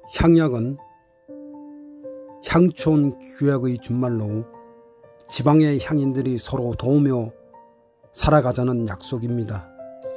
향약은 향촌 규약의 준말로 지방의 향인들이 서로 도우며 살아가자는 약속입니다.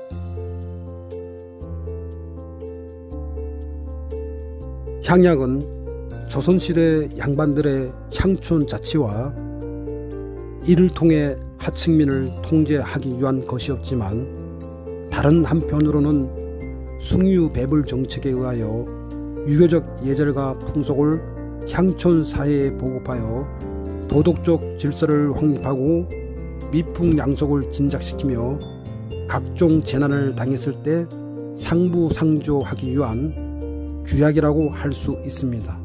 향약은 조선시대 양반들의 향촌 자치와 이를 통해 하층민을 통제하기 위한 것이었지만, 다른 한편으로는 숭유배불 정책에 의하여 유교적 예절과 풍속을 향촌 사회에 보급하여 도덕적 질서를 확립하고 미풍양속을 진작시키며 각종 재난을 당했을 때 상부상조하기 위한 규약이라고 할 수 있습니다.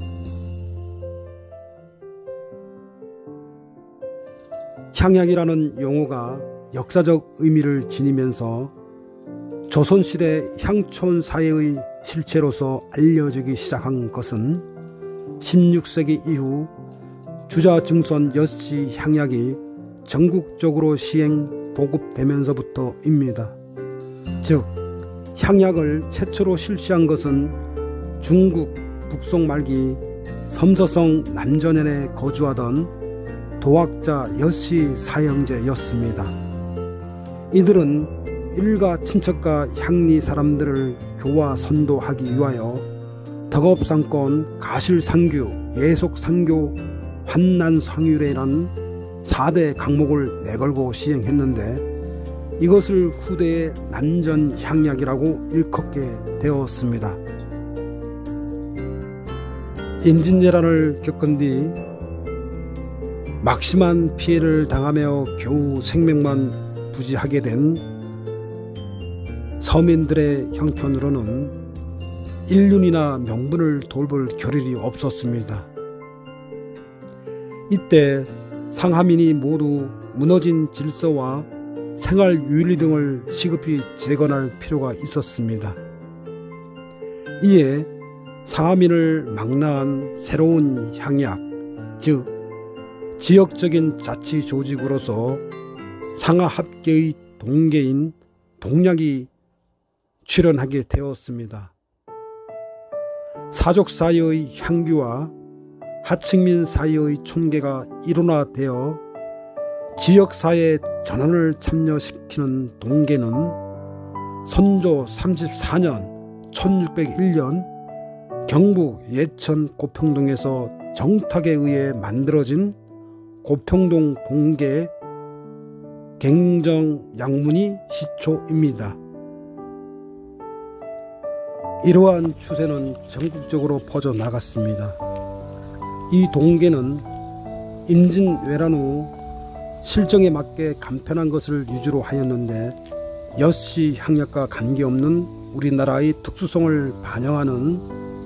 향약이라는 용어가 역사적 의미를 지니면서 조선시대 향촌 사회의 실체로서 알려지기 시작한 것은 16세기 이후 주자증선 엿씨 향약이 전국적으로 시행 보급되면서부터입니다. 즉, 향약을 최초로 실시한 것은 중국 북송 말기 섬서성 남전현에 거주하던 도학자 엿씨 사형제였습니다. 이들은 일가 친척과 향리 사람들을 교화 선도하기 위하여 덕업상권, 가실상규, 예속상교, 환난상유례라는 4대 강목을 내걸고 시행했는데, 이것을 후대에 난전향약이라고 일컫게 되었습니다. 임진왜란을 겪은 뒤 막심한 피해를 당하며 겨우 생명만 부지하게 된 서민들의 형편으로는 인륜이나 명분을 돌볼 겨를이 없었습니다. 이때 상하민이 모두 무너진 질서와 생활 윤리 등을 시급히 재건할 필요가 있었습니다. 이에 상하민을 망라한 새로운 향약, 즉 지역적인 자치 조직으로서 상하합계의 동계인 동약이 출현하게 되었습니다. 사족 사이의 향규와 하층민 사이의 촌계가 일원화되어 지역사회 전원을 참여시키는 동계는 선조 34년 1601년 경북 예천 고평동에서 정탁에 의해 만들어진 고평동 동계 갱정양문이 시초입니다. 이러한 추세는 전국적으로 퍼져나갔습니다. 이 동계는 임진왜란 후 실정에 맞게 간편한 것을 위주로 하였는데, 엿씨 향약과 관계없는 우리나라의 특수성을 반영하는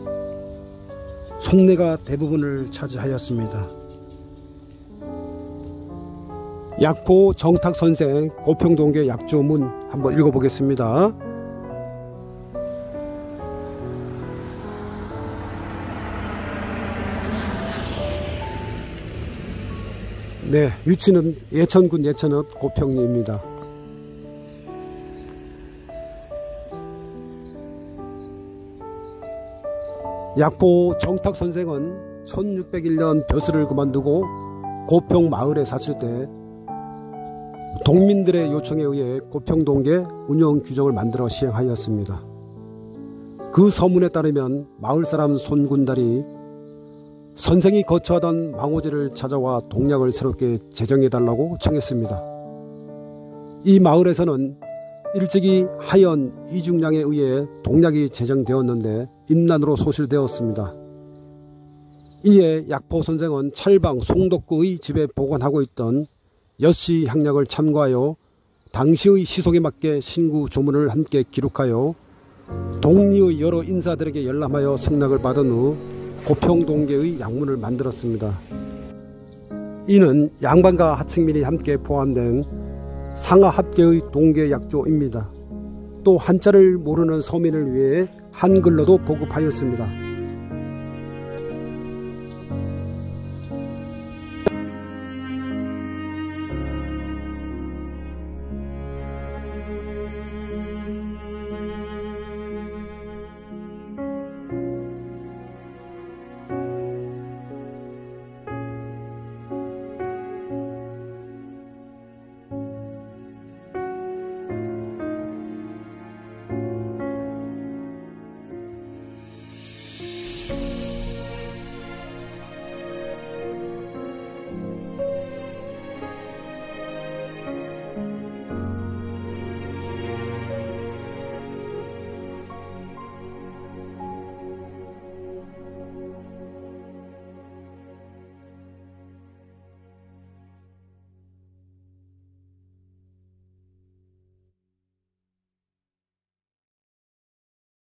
속내가 대부분을 차지하였습니다. 약포 정탁선생 고평동계 약조문 한번 읽어보겠습니다. 네, 위치는 예천군 예천읍 고평리입니다. 약포 정탁선생은 1601년 벼슬을 그만두고 고평 마을에 사실 때 동민들의 요청에 의해 고평동계 운영 규정을 만들어 시행하였습니다. 그 서문에 따르면 마을 사람 손군달이 선생이 거처하던 망오제를 찾아와 동약을 새롭게 제정해달라고 청했습니다. 이 마을에서는 일찍이 하연 이중량에 의해 동약이 제정되었는데 임난으로 소실되었습니다. 이에 약포 선생은 찰방 송덕구의 집에 보관하고 있던 엿씨 향약을 참고하여 당시의 시속에 맞게 신구 조문을 함께 기록하여 동리의 여러 인사들에게 열람하여 승낙을 받은 후 고평동계의 약문을 만들었습니다. 이는 양반과 하층민이 함께 포함된 상하합계의 동계약조입니다. 또 한자를 모르는 서민을 위해 한글로도 보급하였습니다.